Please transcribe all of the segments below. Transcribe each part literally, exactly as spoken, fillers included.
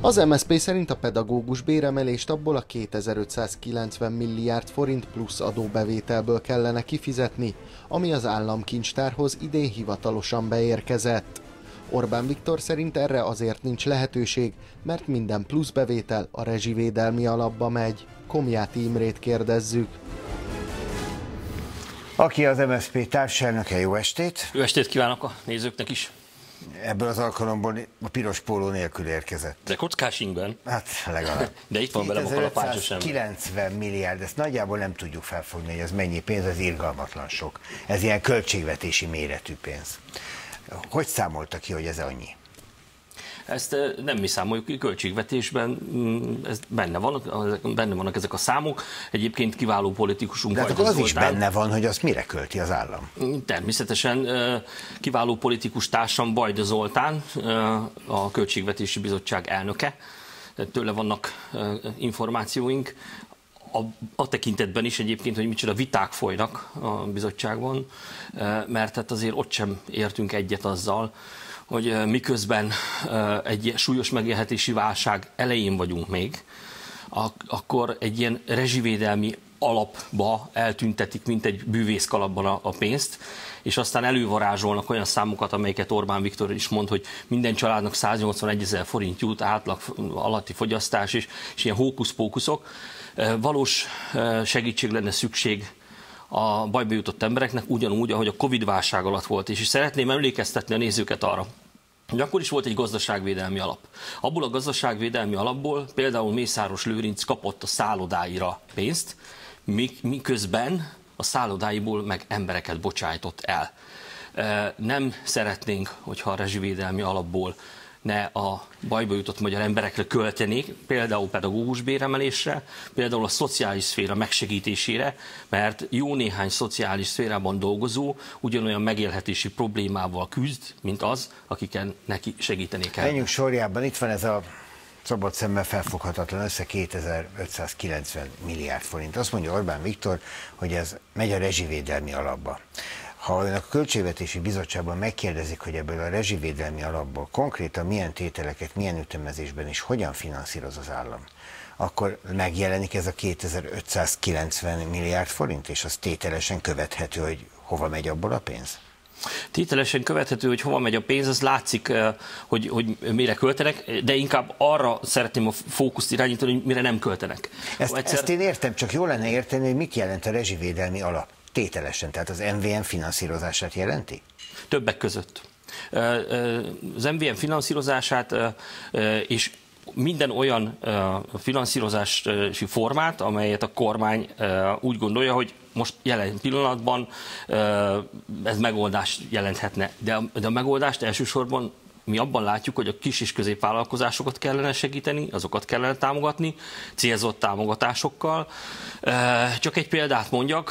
Az em es zé pé szerint a pedagógus béremelést abból a kétezer-ötszázkilencven milliárd forint plusz adóbevételből kellene kifizetni, ami az államkincstárhoz idén hivatalosan beérkezett. Orbán Viktor szerint erre azért nincs lehetőség, mert minden plusz bevétel a rezsivédelmi alapba megy. Komjáti Imrét kérdezzük. Aki az em es zé pé társelnöke, jó estét! Jó estét kívánok a nézőknek is! Ebből az alkalomból a piros póló nélkül érkezett. De kockás ingben. Hát legalább. De itt van velem a kalapácsos ember. kilencven milliárd, ezt nagyjából nem tudjuk felfogni, hogy ez mennyi pénz, ez irgalmatlan sok. Ez ilyen költségvetési méretű pénz. Hogy számolta ki, hogy ez annyi? Ezt nem mi számoljuk ki, költségvetésben ez benne, van, benne vannak ezek a számok. Egyébként kiváló politikusunk. De hát akkor az is benne van, hogy azt mire költi az állam? Természetesen kiváló politikus társam Bajda Zoltán, a Költségvetési Bizottság elnöke. Tőle vannak információink. A, a tekintetben is egyébként, hogy micsoda viták folynak a bizottságban, mert hát azért ott sem értünk egyet azzal, hogy miközben egy súlyos megélhetési válság elején vagyunk még, akkor egy ilyen rezsivédelmi alapba eltüntetik, mint egy bűvészkalapban a, a pénzt, és aztán elővarázsolnak olyan számokat, amelyeket Orbán Viktor is mond, hogy minden családnak száznyolcvanegy forint jut, átlag alatti fogyasztás, és, és ilyen hókusz-pókuszok. Valós segítség lenne szükség a bajba jutott embereknek, ugyanúgy, ahogy a Covid válság alatt volt. És szeretném emlékeztetni a nézőket arra, hogy akkor is volt egy gazdaságvédelmi alap. Abból a gazdaságvédelmi alapból például Mészáros Lőrinc kapott a szállodáira pénzt, miközben a szállodáiból meg embereket bocsájtott el. Nem szeretnénk, hogyha a rezsivédelmi alapból ne a bajba jutott magyar emberekre költenék, például pedagógus béremelésre, például a szociális szféra megsegítésére, mert jó néhány szociális szférában dolgozó ugyanolyan megélhetési problémával küzd, mint az, akiken neki segíteni kell. Menjünk sorjában, itt van ez a szabad szemmel felfoghatatlan össze, kétezer-ötszázkilencven milliárd forint. Azt mondja Orbán Viktor, hogy ez megy a rezsivédelmi alapba. Ha önök a Költségvetési Bizottságban megkérdezik, hogy ebből a rezsivédelmi alapból konkrétan milyen tételeket, milyen ütemezésben és hogyan finanszíroz az állam, akkor megjelenik ez a kétezer-ötszázkilencven milliárd forint, és az tételesen követhető, hogy hova megy abból a pénz? Tételesen követhető, hogy hova megy a pénz, az látszik, hogy, hogy mire költenek, de inkább arra szeretném a fókuszt irányítani, hogy mire nem költenek. Ezt, egyszer... ezt én értem, csak jó lenne érteni, hogy mit jelent a rezsivédelmi alap. Tételesen, tehát az em vé em finanszírozását jelenti? Többek között. Az em vé em finanszírozását és minden olyan finanszírozási formát, amelyet a kormány úgy gondolja, hogy most jelen pillanatban ez megoldást jelenthetne. De a, de a megoldást elsősorban mi abban látjuk, hogy a kis és középvállalkozásokat kellene segíteni, azokat kellene támogatni, célzott támogatásokkal. Csak egy példát mondjak,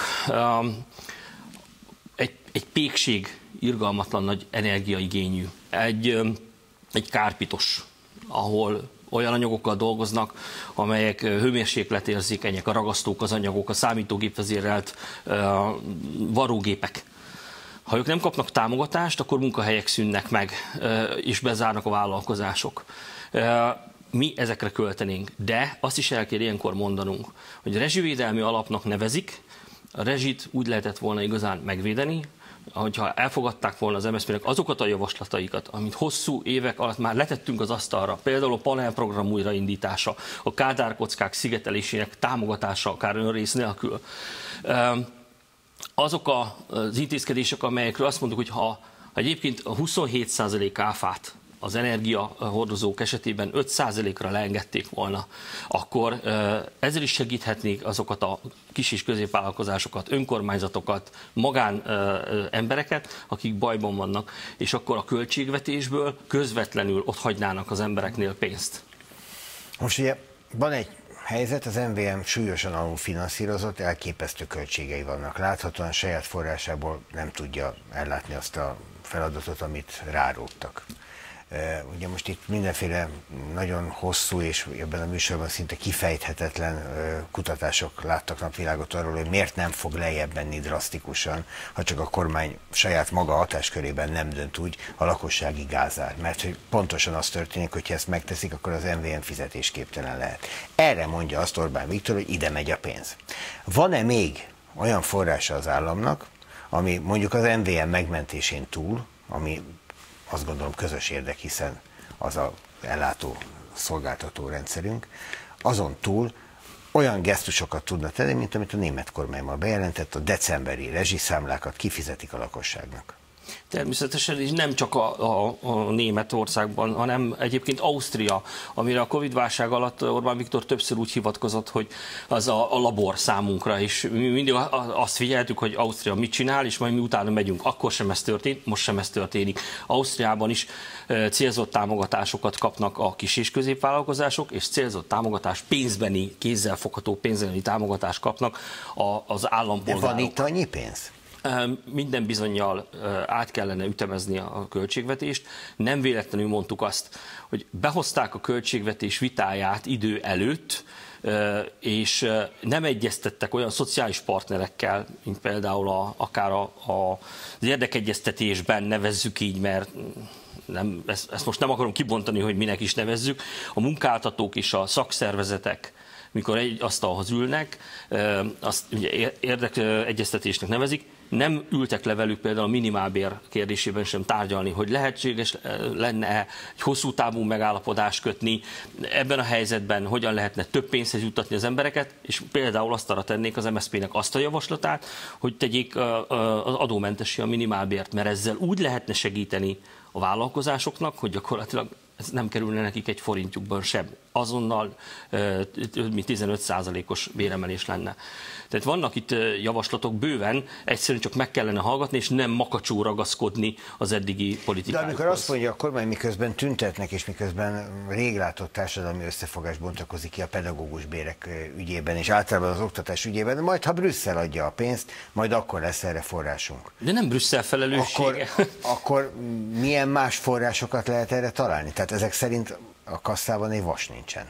egy, egy pékség irgalmatlan nagy energiaigényű, egy, egy kárpitos, ahol olyan anyagokkal dolgoznak, amelyek hőmérsékletérzékenyek, a ragasztók, az anyagok, a számítógép vezérelt varrógépek. Ha ők nem kapnak támogatást, akkor munkahelyek szűnnek meg, és bezárnak a vállalkozások. Mi ezekre költenénk, de azt is el kell ilyenkor mondanunk, hogy a rezsivédelmi alapnak nevezik, a rezsit úgy lehetett volna igazán megvédeni, hogyha elfogadták volna az em es zé pének azokat a javaslataikat, amit hosszú évek alatt már letettünk az asztalra, például a panelprogram újraindítása, a kádárkockák szigetelésének támogatása, akár önrész nélkül. Azok az intézkedések, amelyekről azt mondjuk, hogy ha egyébként a huszonhét százalék áfát az energiahordozók esetében öt százalékra leengedték volna, akkor ezzel is segíthetnék azokat a kis és középvállalkozásokat, önkormányzatokat, magán embereket, akik bajban vannak, és akkor a költségvetésből közvetlenül ott hagynának az embereknél pénzt. Most ugye van egy helyzet, az em vé em súlyosan alulfinanszírozott, elképesztő költségei vannak. Láthatóan saját forrásából nem tudja ellátni azt a feladatot, amit ráróttak. Ugye most itt mindenféle nagyon hosszú és ebben a műsorban szinte kifejthetetlen kutatások láttak napvilágot arról, hogy miért nem fog lejjebb menni drasztikusan, ha csak a kormány saját maga hatáskörében nem dönt úgy a lakossági gázár. Mert hogy pontosan az történik, hogy ha ezt megteszik, akkor az em vé em fizetésképtelen lehet. Erre mondja azt Orbán Viktor, hogy ide megy a pénz. Van-e még olyan forrása az államnak, ami mondjuk az em vé em megmentésén túl, ami azt gondolom közös érdek, hiszen az a ellátó szolgáltató rendszerünk, azon túl olyan gesztusokat tudna tenni, mint amit a német kormány ma bejelentett, a decemberi rezsiszámlákat kifizetik a lakosságnak. Természetesen, és nem csak a, a, a Németországban, hanem egyébként Ausztria, amire a Covid-válság alatt Orbán Viktor többször úgy hivatkozott, hogy az a, a labor számunkra, és mi mindig azt figyeltük, hogy Ausztria mit csinál, és majd mi utána megyünk. Akkor sem ez történt, most sem ez történik. Ausztriában is célzott támogatásokat kapnak a kis- és középvállalkozások, és célzott támogatás, pénzbeni, kézzelfogható pénzbeni támogatást kapnak az állampolgárok. De van itt annyi pénz? Minden bizonnyal át kellene ütemezni a költségvetést. Nem véletlenül mondtuk azt, hogy behozták a költségvetés vitáját idő előtt, és nem egyeztettek olyan szociális partnerekkel, mint például a, akár a, a, az érdekegyeztetésben, nevezzük így, mert nem, ezt, ezt most nem akarom kibontani, hogy minek is nevezzük, a munkáltatók és a szakszervezetek, mikor egy asztalhoz ülnek, azt ugye érdekegyeztetésnek nevezik, nem ültek le velük például a minimálbér kérdésében sem tárgyalni, hogy lehetséges lenne egy hosszú távú megállapodást kötni, ebben a helyzetben hogyan lehetne több pénzhez juttatni az embereket, és például azt arra tennék az em es zé pé-nek azt a javaslatát, hogy tegyék az adómentessé a minimálbért, mert ezzel úgy lehetne segíteni a vállalkozásoknak, hogy gyakorlatilag ez nem kerülne nekik egy forintjukban sem. Azonnal több mint tizenöt százalékos béremelés lenne. Tehát vannak itt javaslatok bőven, egyszerűen csak meg kellene hallgatni, és nem makacsú ragaszkodni az eddigi politikájukhoz. De amikor azt mondja a kormány, miközben tüntetnek, és miközben réglátott társadalmi összefogás bontakozik ki a pedagógus bérek ügyében, és általában az oktatás ügyében, de majd ha Brüsszel adja a pénzt, majd akkor lesz erre forrásunk. De nem Brüsszel felelőssége. Akkor, akkor milyen más forrásokat lehet erre találni? Tehát ezek szerint a kasszában egy vas nincsen.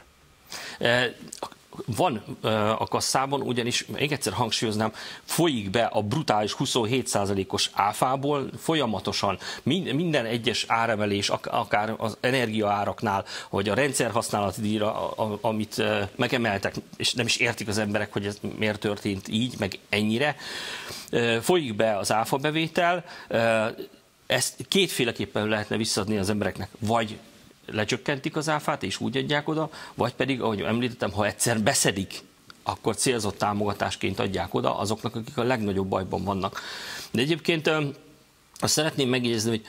Van a kasszában, ugyanis még egyszer hangsúlyoznám, folyik be a brutális huszonhét százalékos áfából folyamatosan minden egyes áremelés, akár az energiaáraknál, vagy a rendszerhasználati díjra, amit megemeltek, és nem is értik az emberek, hogy ez miért történt így, meg ennyire. Folyik be az áfabevétel, ezt kétféleképpen lehetne visszaadni az embereknek, vagy lecsökkentik az áfát, és úgy adják oda, vagy pedig, ahogy említettem, ha egyszer beszedik, akkor célzott támogatásként adják oda azoknak, akik a legnagyobb bajban vannak. De egyébként azt szeretném megjegyezni, hogy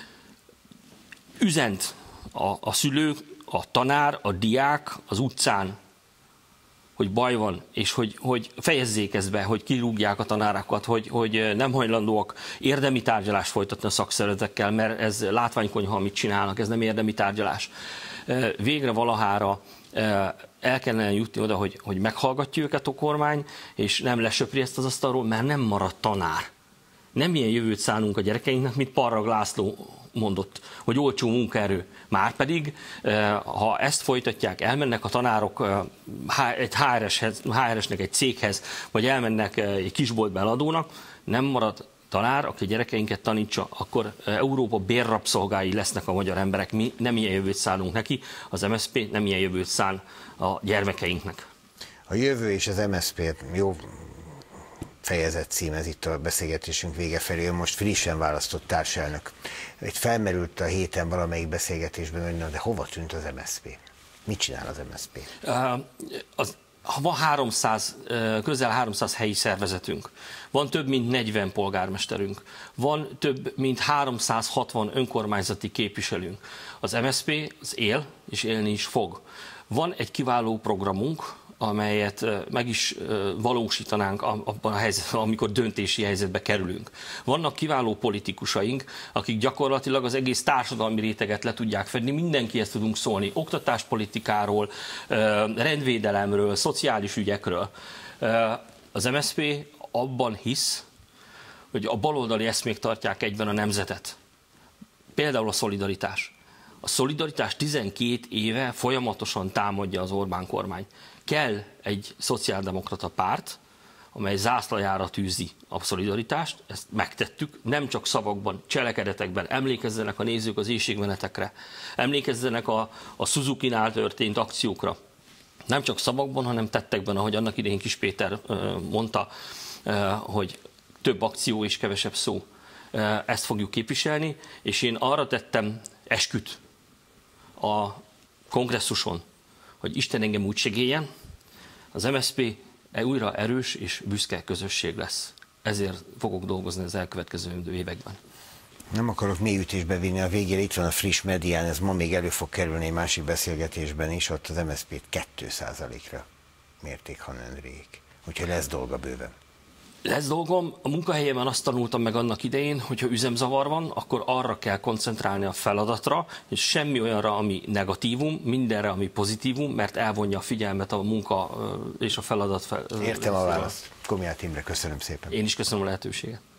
üzent a, a szülők, a tanár, a diák az utcán, hogy baj van, és hogy, hogy fejezzék ezt be, hogy kirúgják a tanárakat, hogy, hogy nem hajlandóak érdemi tárgyalást folytatni a szakszervezetekkel, mert ez látványkonyha, amit csinálnak, ez nem érdemi tárgyalás. Végre valahára el kellene jutni oda, hogy, hogy meghallgatja őket a kormány, és nem lesöpri ezt az asztalról, mert nem marad tanár. Nem ilyen jövőt szánunk a gyerekeinknek, mint Parrag László mondott, hogy olcsó munkaerő. Márpedig, ha ezt folytatják, elmennek a tanárok egy há er eshez, há er esnek egy céghez, vagy elmennek egy kisboltba eladónak, nem marad tanár, aki gyerekeinket tanítsa, akkor Európa bérrabszolgái lesznek a magyar emberek. Mi nem ilyen jövőt szánunk neki, az em es zé pé nem ilyen jövőt szán a gyermekeinknek. A jövő és az em es zé pé jó fejezet cím, ez itt a beszélgetésünk vége felé, most frissen választott társelnök. Itt felmerült a héten valamelyik beszélgetésben, hogy na, de hova tűnt az em es zé pé? Mit csinál az em es zé pé? Uh, az, van háromszáz, közel háromszáz helyi szervezetünk, van több mint negyven polgármesterünk, van több mint háromszázhatvan önkormányzati képviselőnk. Az em es zé pé az él, és élni is fog. Van egy kiváló programunk, amelyet meg is valósítanánk abban a helyzetben, amikor döntési helyzetbe kerülünk. Vannak kiváló politikusaink, akik gyakorlatilag az egész társadalmi réteget le tudják fedni, mindenkihez tudunk szólni, oktatáspolitikáról, rendvédelemről, szociális ügyekről. Az em es zé pé abban hisz, hogy a baloldali eszmék tartják egyben a nemzetet. Például a szolidaritás. A Szolidaritás tizenkét éve folyamatosan támadja az Orbán kormány. Kell egy szociáldemokrata párt, amely zászlajára tűzi a szolidaritást, ezt megtettük, nem csak szavakban, cselekedetekben, emlékezzenek a nézők az éhségmenetekre, emlékezzenek a, a Suzuki-nál történt akciókra. Nem csak szavakban, hanem tettekben, ahogy annak idején Kis Péter mondta, hogy több akció és kevesebb szó. Ezt fogjuk képviselni, és én arra tettem esküt a kongresszuson, hogy Isten engem úgy segéljen, az em es zé pé újra erős és büszke közösség lesz. Ezért fogok dolgozni az elkövetkező években. Nem akarok mély ütésbe vinni a végére, itt van a Friss Medián, ez ma még elő fog kerülni egy másik beszélgetésben is, ott az em es zé pét kettő százalékra mérték Hanenrék. Úgyhogy lesz dolga bőven. Lesz dolgom, a munkahelyemen azt tanultam meg annak idején, hogyha üzemzavar van, akkor arra kell koncentrálni a feladatra, és semmi olyanra, ami negatívum, mindenre, ami pozitívum, mert elvonja a figyelmet a munka és a feladat fel. Értem a választ. Komját Imre, köszönöm szépen. Én is köszönöm a lehetőséget.